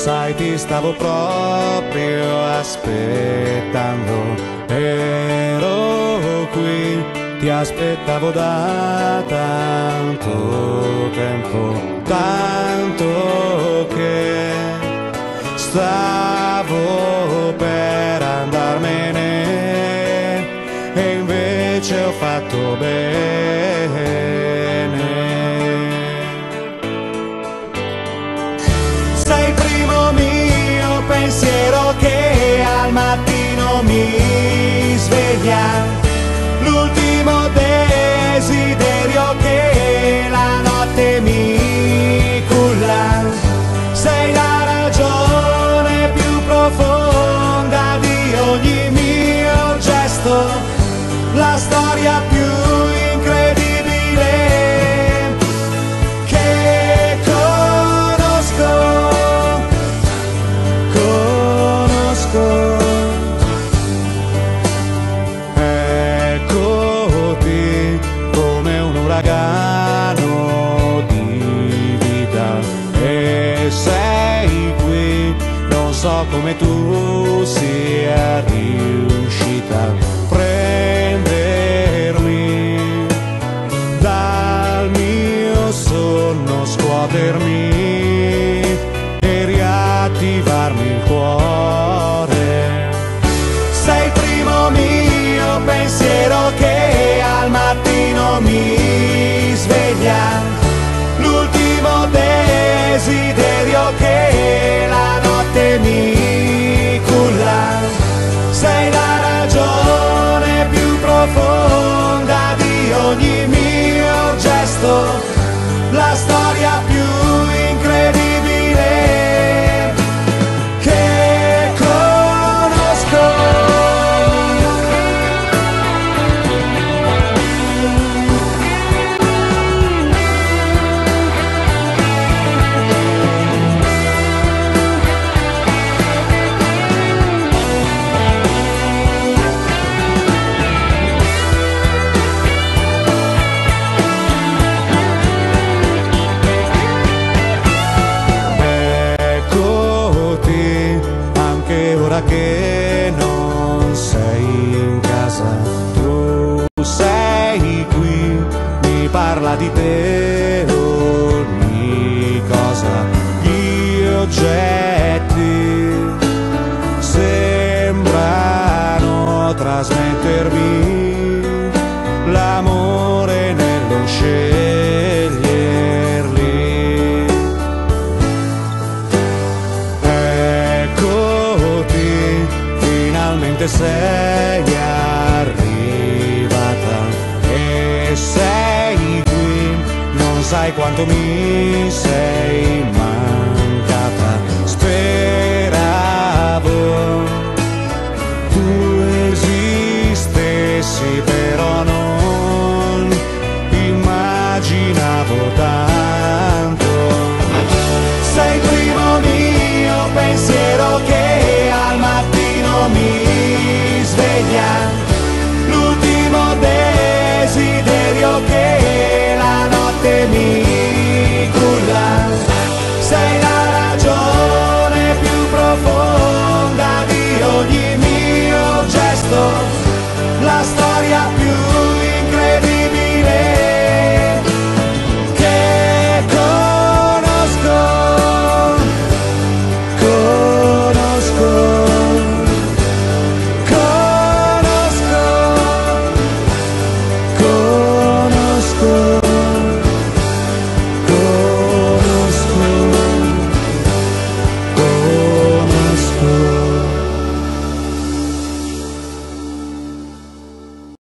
Sai, ti stavo proprio aspettando, ero qui, ti aspettavo da tanto tempo, tanto che stavo per andarmene e invece ho fatto bene. Sei il primo mio pensiero che al mattino mi sveglia, l'ultimo desiderio che la notte mi culla. Sei la ragione più profonda di ogni mio gesto, la storia più incredibile che conosco. Eccoti come un uragano di vita e sei qui, non so come tu sia riuscita a prendermi dal mio sonno, scuotermi e riattivarmi il cuore. Sei il primo mio pensiero che al mattino mi sveglia, l'ultimo desiderio che la notte mi culla. Sei la ragione più profonda di ogni mio gesto, la storia più incredibile che conosco. Ora che non sei in casa, tu sei qui, mi parla di te ogni cosa, gli oggetti sembrano trasmettermi l'amore nello sceglierli. Finalmente sei arrivata e sei qui, non sai quanto mi sei mancata. Speravo tu esistessi, però non immaginavo tanto. Sei il primo mio pensiero che al mattino mi sveglia, l'ultimo desiderio che la notte mi culla. Sei la ragione più profonda di ogni mio gesto,